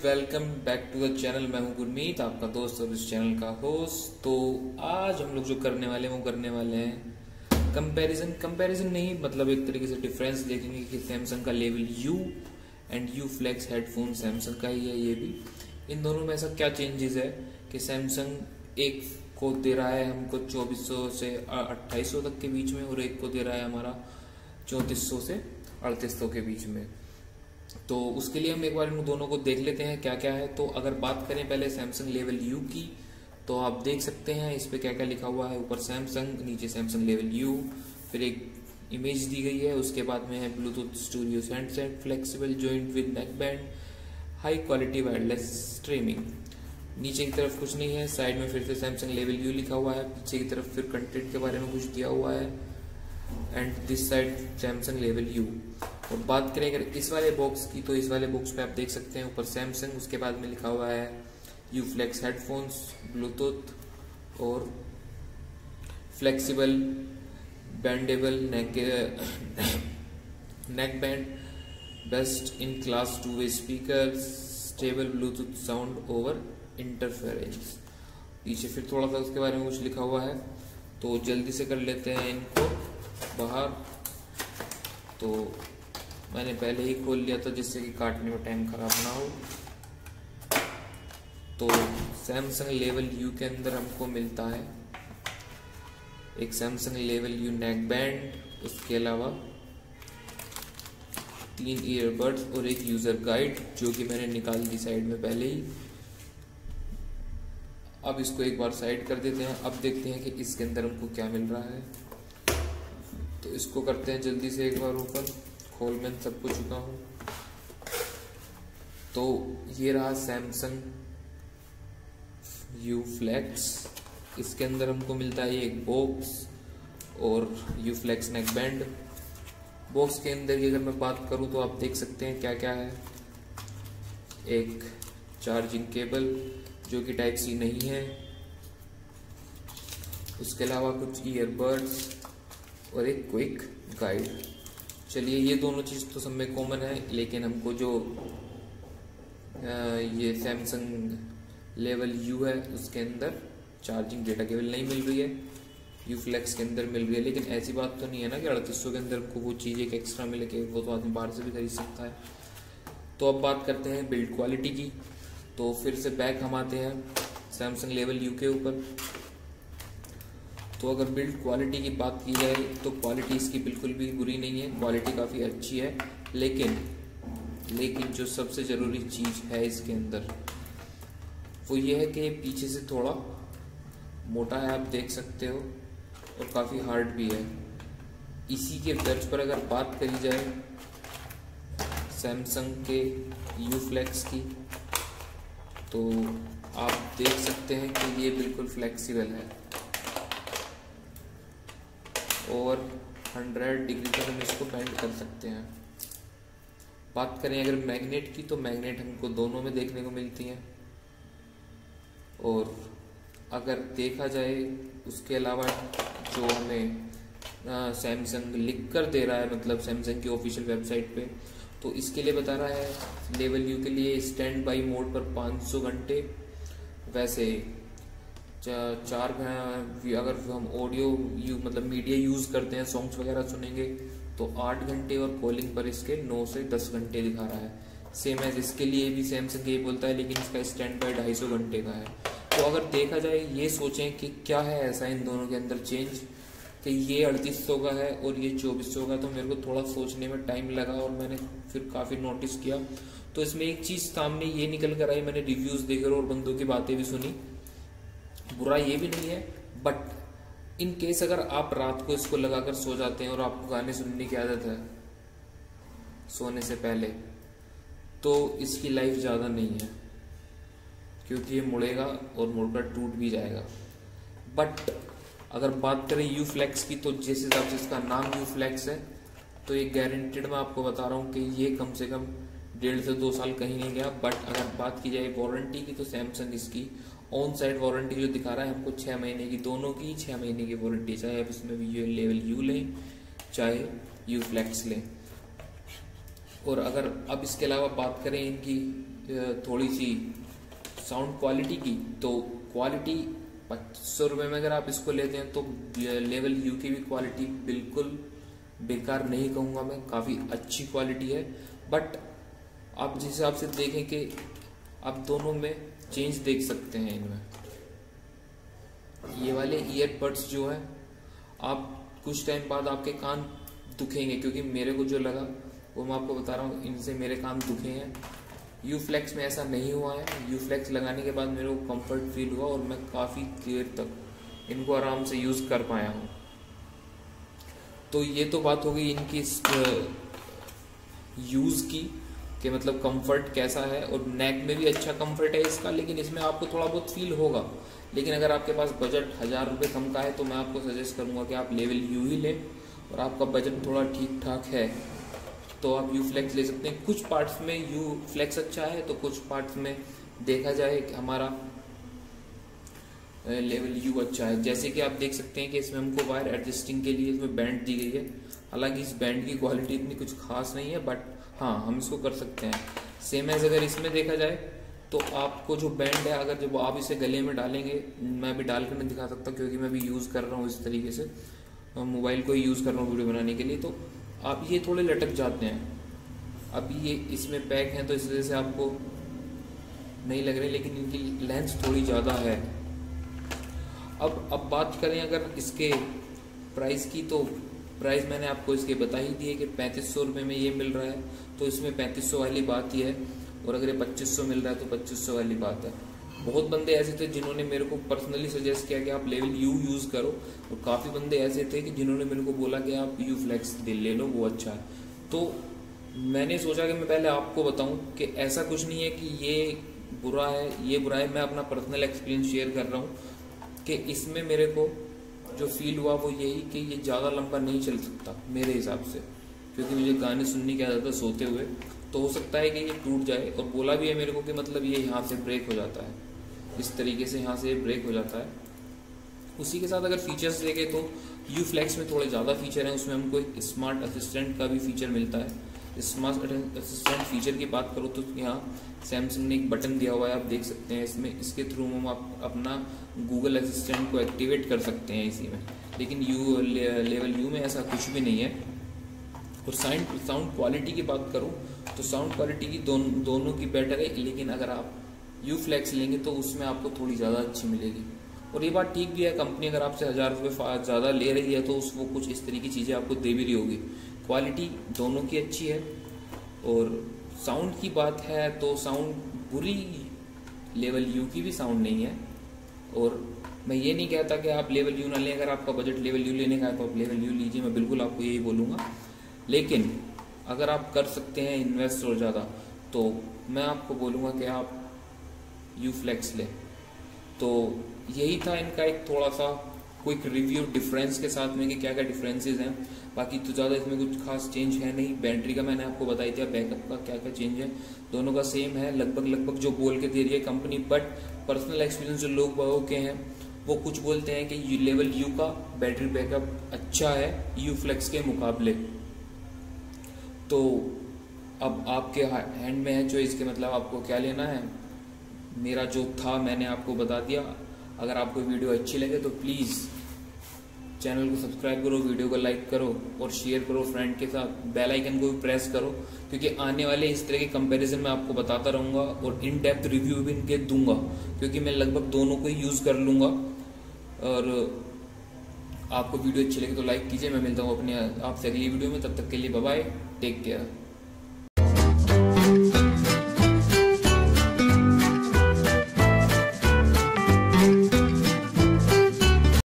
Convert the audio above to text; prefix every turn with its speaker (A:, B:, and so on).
A: Welcome back to the channel. मैं हूं गुरमीत, आपका दोस्त और इस चैनल का होस्ट। तो आज हम लोग जो करने वाले हैं वो करने वाले हैं कंपैरिजन नहीं, मतलब एक तरीके से डिफरेंस देखेंगे कि सैमसंग का level U and U flex headphone Samsung का ही है। ये भी इन दोनों में ऐसा क्या चेंजेस है कि सैमसंग एक को दे रहा है हमको 2400 से 2800 तक के बीच में, और एक को दे रहा है हमारा 3400 से 3800 के बीच में। तो उसके लिए हम एक बार इन दोनों को देख लेते हैं क्या क्या है। तो अगर बात करें पहले सैमसंग लेवल यू की, तो आप देख सकते हैं इस पे क्या क्या लिखा हुआ है। ऊपर सैमसंग, नीचे सैमसंग लेवल यू, फिर एक इमेज दी गई है। उसके बाद में है Bluetooth studio handset, flexible joint with neck band, high quality wireless streaming. नीचे की तरफ कुछ नहीं है, साइड में फिर से सैमसंग लेवल यू लिखा हुआ है, पीछे की तरफ फिर कंटेंट के बारे में कुछ दिया हुआ है, and this side Samsung level U. और बात करें अगर इस वाले बॉक्स की, तो इस वाले बॉक्स पे आप देख सकते हैं ऊपर सैमसंग, उसके बाद में लिखा हुआ है यू फ्लेक्स हेडफोन्स, ब्लूटूथ और flexible bendable neck band, best in class 2 way speaker, stable Bluetooth sound over interference. पीछे फिर थोड़ा सा उसके बारे में कुछ लिखा हुआ है, तो जल्दी से कर लेते हैं इनको बाहर। तो मैंने पहले ही खोल लिया था जिससे कि काटने में टाइम खराब ना हो। तो सैमसंग लेवल यू के अंदर हमको मिलता है एक Samsung level U neck band, उसके अलावा 3 ईयरबड्स और एक यूजर गाइड, जो कि मैंने निकाल दी साइड में पहले ही। अब इसको एक बार साइड कर देते हैं। अब देखते हैं कि इसके अंदर हमको क्या मिल रहा है। तो इसको करते हैं जल्दी से एक बार ऊपर, खोल में सब कुछ चुका हूं। तो ये रहा सैमसंग यू फ्लेक्स। इसके अंदर हमको मिलता है एक बॉक्स और U flex neck band. Box के अंदर की अगर मैं बात करूं तो आप देख सकते हैं क्या क्या है। एक चार्जिंग केबल जो कि टाइप सी नहीं है, उसके अलावा कुछ ईयरबड्स और एक क्विक गाइड। चलिए, ये दोनों चीज़ तो सब में कॉमन है, लेकिन हमको जो ये सैमसंग लेवल यू है उसके अंदर चार्जिंग डेटा केबल नहीं मिल रही है, यू फ्लेक्स के अंदर मिल रही है। लेकिन ऐसी बात तो नहीं है ना कि 3800 के अंदर हमको वो चीज़ एक एक्स्ट्रा मिले, कि वो तो आदमी बाहर से भी खरीद सकता है। तो अब बात करते हैं बिल्ड क्वालिटी की। तो फिर से बैक हम आते हैं सैमसंग लेवल यू के ऊपर। तो अगर बिल्ड क्वालिटी की बात की जाए तो क्वालिटी इसकी बिल्कुल भी बुरी नहीं है, क्वालिटी काफ़ी अच्छी है। लेकिन जो सबसे ज़रूरी चीज़ है इसके अंदर वो ये है कि पीछे से थोड़ा मोटा है, आप देख सकते हो, और काफ़ी हार्ड भी है। इसी के दर्ज पर अगर बात करी जाए सैमसंग के यू फ्लेक्स की, तो आप देख सकते हैं कि ये बिल्कुल फ्लेक्सिबल है और 100 डिग्री तक हम इसको बेंड कर सकते हैं। बात करें अगर मैग्नेट की, तो मैग्नेट हमको दोनों में देखने को मिलती हैं। और अगर देखा जाए उसके अलावा जो हमें सैमसंग लिख कर दे रहा है, मतलब सैमसंग की ऑफिशियल वेबसाइट पे, तो इसके लिए बता रहा है लेवल यू के लिए स्टैंड बाई मोड पर 500 घंटे। वैसे चार अगर हम ऑडियो मतलब मीडिया यूज़ करते हैं, सॉन्ग्स वगैरह सुनेंगे, तो 8 घंटे, और कॉलिंग पर इसके 9 से 10 घंटे दिखा रहा है। सेम एज इसके लिए भी सैमसंग यही बोलता है, लेकिन इसका स्टैंड बाय 250 घंटे का है। तो अगर देखा जाए, ये सोचें कि क्या है ऐसा इन दोनों के अंदर चेंज कि ये 3800 का है और ये 2400 का। तो मेरे को थोड़ा सोचने में टाइम लगा और मैंने फिर काफ़ी नोटिस किया। तो इसमें एक चीज़ सामने ये निकल कर आई, मैंने रिव्यूज़ देकर और बंदों की बातें भी सुनी, बुरा ये भी नहीं है, बट इन केस अगर आप रात को इसको लगाकर सो जाते हैं और आपको गाने सुनने की आदत है सोने से पहले, तो इसकी लाइफ ज़्यादा नहीं है, क्योंकि ये मुड़ेगा और मुड़कर टूट भी जाएगा। बट अगर बात करें यू फ्लेक्स की, तो जिस हिसाब से इसका नाम यू फ्लेक्स है, तो ये गारंटेड मैं आपको बता रहा हूँ कि ये कम से कम 1.5 से 2 साल कहीं नहीं गया। बट अगर बात की जाए वारंटी की, तो सैमसंग इसकी ऑन साइड वारंटी जो दिखा रहा है हमको 6 महीने की, दोनों की 6 महीने की वारंटी, चाहे आप इसमें भी लेवल यू लें चाहे यू फ्लेक्स लें। और अगर अब इसके अलावा बात करें इनकी थोड़ी सी साउंड क्वालिटी की, तो क्वालिटी 2500 रुपये में अगर आप इसको लेते हैं तो लेवल यू की भी क्वालिटी बिल्कुल बेकार नहीं कहूँगा मैं, काफ़ी अच्छी क्वालिटी है। बट आप जिस हिसाब से देखें कि आप दोनों में चेंज देख सकते हैं इनमें। ये वाले ईयरबड्स जो है आप कुछ टाइम बाद आपके कान दुखेंगे, क्योंकि मेरे को जो लगा वो मैं आपको बता रहा हूँ, इनसे मेरे कान दुखे हैं। यू फ्लेक्स में ऐसा नहीं हुआ है। यू फ्लेक्स लगाने के बाद मेरे को कंफर्ट फील हुआ और मैं काफ़ी देर तक इनको आराम से यूज़ कर पाया हूँ। तो ये तो बात हो गई इनकी यूज़ की, कि मतलब कंफर्ट कैसा है, और नेक में भी अच्छा कंफर्ट है इसका, लेकिन इसमें आपको थोड़ा बहुत फील होगा। लेकिन अगर आपके पास बजट 1000 रुपये कम का है तो मैं आपको सजेस्ट करूंगा कि आप लेवल यू ही लें, और आपका बजट थोड़ा ठीक ठाक है तो आप यू फ्लेक्स ले सकते हैं। कुछ पार्ट्स में यू फ्लेक्स अच्छा है तो कुछ पार्ट्स में देखा जाए कि हमारा लेवल यू अच्छा है। जैसे कि आप देख सकते हैं कि इसमें हमको वायर एडजस्टिंग के लिए इसमें बैंड दी गई है। हालांकि इस बैंड की क्वालिटी इतनी कुछ खास नहीं है, बट हाँ हम इसको कर सकते हैं। सेम एज अगर इसमें देखा जाए तो आपको जो बैंड है, अगर जब आप इसे गले में डालेंगे, मैं भी डाल कर नहीं दिखा सकता क्योंकि मैं भी यूज़ कर रहा हूँ इस तरीके से, मोबाइल को ही यूज़ कर रहा हूँ वीडियो बनाने के लिए, तो आप ये थोड़े लटक जाते हैं। अब ये इसमें पैक हैं तो इस वजह से आपको नहीं लग रहे, लेकिन इनकी लेंथ थोड़ी ज़्यादा है। अब बात करें अगर इसके प्राइस की, तो प्राइस मैंने आपको इसके बता ही दिए कि 3500 रुपये में ये मिल रहा है, तो इसमें 3500 वाली बात ही है। और अगर ये 2500 मिल रहा है तो 2500 वाली बात है। बहुत बंदे ऐसे थे जिन्होंने मेरे को पर्सनली सजेस्ट किया कि आप लेवल यू यूज़ करो, और काफ़ी बंदे ऐसे थे कि जिन्होंने मेरे को बोला कि आप यू फ्लेक्स ले लो, वो अच्छा है। तो मैंने सोचा कि मैं पहले आपको बताऊं कि ऐसा कुछ नहीं है कि ये बुरा है, ये बुरा है। मैं अपना पर्सनल एक्सपीरियंस शेयर कर रहा हूँ कि इसमें मेरे को जो फील हुआ वो यही कि ये ज़्यादा लंबा नहीं चल सकता मेरे हिसाब से, क्योंकि मुझे गाने सुनने की आदत है सोते हुए, तो हो सकता है कि ये टूट जाए। और बोला भी है मेरे को कि मतलब ये यहाँ से ब्रेक हो जाता है, इस तरीके से यहाँ से ब्रेक हो जाता है। उसी के साथ अगर फीचर्स देखें तो यू फ्लेक्स में थोड़े ज़्यादा फीचर हैं। उसमें हमको एक स्मार्ट असिस्टेंट का भी फीचर मिलता है। स्मार्ट असिस्टेंट फीचर की बात करो तो यहाँ सैमसंग ने एक बटन दिया हुआ है, आप देख सकते हैं इसमें। इसके थ्रू हम आप अपना गूगल असिस्टेंट को एक्टिवेट कर सकते हैं इसी में, लेकिन लेवल यू में ऐसा कुछ भी नहीं है। और साउंड क्वालिटी की बात करूँ तो साउंड क्वालिटी की दोनों की बेटर है, लेकिन अगर आप यू फ्लेक्स लेंगे तो उसमें आपको थोड़ी ज़्यादा अच्छी मिलेगी। और ये बात ठीक भी है, कंपनी अगर आपसे 1000 रुपये ज़्यादा ले रही है तो वो कुछ इस तरह की चीज़ें आपको दे भी रही होगी। क्वालिटी दोनों की अच्छी है। और साउंड की बात है तो साउंड बुरी लेवल यू की भी साउंड नहीं है। और मैं ये नहीं कहता कि आप लेवल यू ना लें, अगर आपका बजट लेवल यू लेने का है तो आप लेवल यू लीजिए, मैं बिल्कुल आपको यही बोलूँगा। लेकिन अगर आप कर सकते हैं इन्वेस्ट और ज़्यादा, तो मैं आपको बोलूँगा कि आप यू फ्लेक्स लें। तो यही था इनका एक थोड़ा सा क्विक रिव्यू डिफरेंस के साथ में कि क्या क्या डिफरेंसेस हैं। बाकी तो ज़्यादा इसमें कुछ खास चेंज है नहीं। बैटरी का मैंने आपको बताई दिया, बैकअप का क्या क्या चेंज है, दोनों का सेम है लगभग जो बोल के दे रही है कंपनी। बट पर्सनल एक्सपीरियंस जो लोग बागों के हैं वो कुछ बोलते हैं कि लेवल यू का बैटरी बैकअप अच्छा है यू फ्लेक्स के मुकाबले। तो अब आपके हैंड में है चॉइस के, मतलब आपको क्या लेना है। मेरा जो था मैंने आपको बता दिया। अगर आपको वीडियो अच्छी लगे तो प्लीज़ चैनल को सब्सक्राइब करो, वीडियो को लाइक करो और शेयर करो फ्रेंड के साथ। बेल आइकन को भी प्रेस करो, क्योंकि आने वाले इस तरह के कंपैरिजन मैं आपको बताता रहूँगा और इन डेप्थ रिव्यू भी इनके दूंगा, क्योंकि मैं लगभग दोनों को ही यूज़ कर लूँगा। और आपको वीडियो अच्छी लगे तो लाइक कीजिए। मैं मिलता हूँ अपने आपसे अगली वीडियो में, तब तक के लिए बाय बाय, टेक केयर।